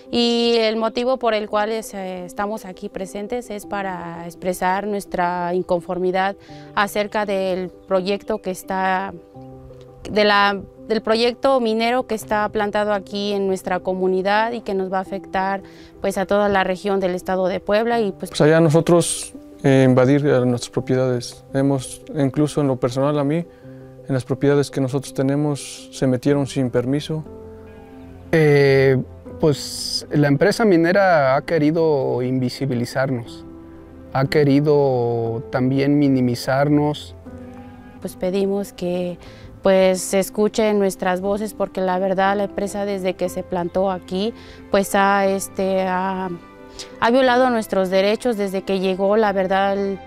y el motivo por el cual estamos aquí presentes es para expresar nuestra inconformidad acerca del proyecto que está, del proyecto minero que está plantado aquí en nuestra comunidad y que nos va a afectar pues a toda la región del estado de Puebla. Y pues allá nosotros invadir nuestras propiedades, incluso en lo personal a mí, en las propiedades que nosotros tenemos se metieron sin permiso. Pues la empresa minera ha querido invisibilizarnos, ha querido también minimizarnos. Pues pedimos que pues se escuchen nuestras voces, porque la verdad la empresa desde que se plantó aquí pues ha violado nuestros derechos desde que llegó. La verdad